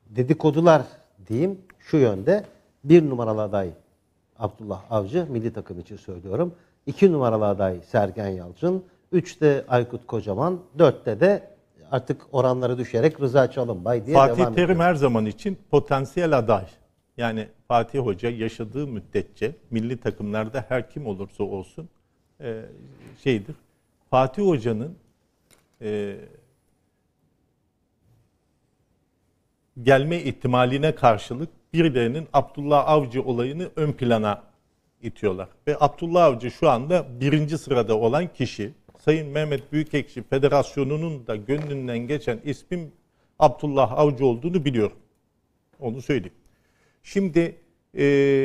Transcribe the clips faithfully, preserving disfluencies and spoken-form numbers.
dedikodular diyeyim şu yönde. Bir numaralı aday Abdullah Avcı, milli takım için söylüyorum. İki numaralı aday Sergen Yalçın. Üçte Aykut Kocaman. Dörtte de artık oranları düşerek Rıza Çalınbay diye Fatih devam ediyor. Terim her zaman için potansiyel aday. Yani Fatih Hoca yaşadığı müddetçe milli takımlarda her kim olursa olsun e, şeydir. Fatih Hoca'nın e, gelme ihtimaline karşılık birilerinin Abdullah Avcı olayını ön plana itiyorlar. Ve Abdullah Avcı şu anda birinci sırada olan kişi. Sayın Mehmet Büyükekşi Federasyonu'nun da gönlünden geçen ismin Abdullah Avcı olduğunu biliyorum. Onu söyleyeyim. Şimdi e,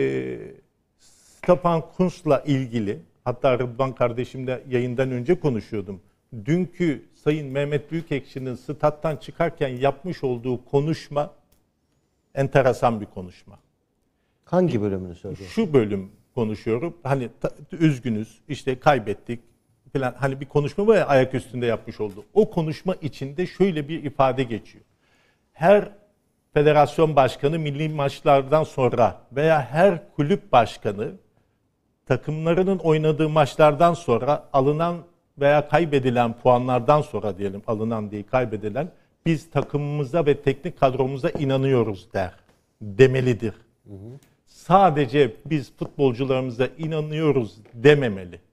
Stefan Kuntz'la ilgili, hatta Rıdvan kardeşimle yayından önce konuşuyordum. Dünkü Sayın Mehmet Büyükekşi'nin stat'tan çıkarken yapmış olduğu konuşma enteresan bir konuşma. Hangi bölümünü söylüyorsun? Şu bölüm konuşuyorum. Hani ta, üzgünüz, işte kaybettik falan. Hani bir konuşma var ya, ayak üstünde yapmış olduğu. O konuşma içinde şöyle bir ifade geçiyor. Her federasyon başkanı milli maçlardan sonra veya her kulüp başkanı takımlarının oynadığı maçlardan sonra alınan veya kaybedilen puanlardan sonra diyelim, alınan değil kaybedilen, biz takımımıza ve teknik kadromuza inanıyoruz der. Demelidir. Hı hı. Sadece biz futbolcularımıza inanıyoruz dememeli.